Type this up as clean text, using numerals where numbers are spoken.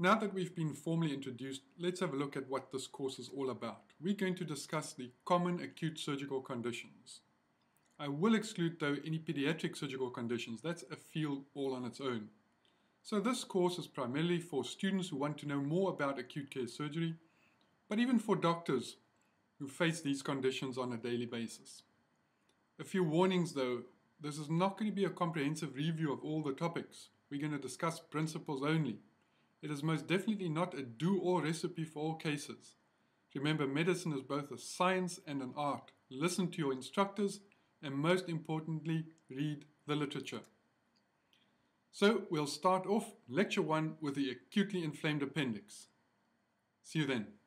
Now that we've been formally introduced, let's have a look at what this course is all about. We're going to discuss the common acute surgical conditions. I will exclude, though, any pediatric surgical conditions. That's a field all on its own. So this course is primarily for students who want to know more about acute care surgery, but even for doctors who face these conditions on a daily basis. A few warnings, though. This is not going to be a comprehensive review of all the topics. We're going to discuss principles only. It is most definitely not a do-all recipe for all cases. Remember, medicine is both a science and an art. Listen to your instructors, and most importantly, read the literature. So we'll start off Lecture 1 with the acutely inflamed appendix. See you then.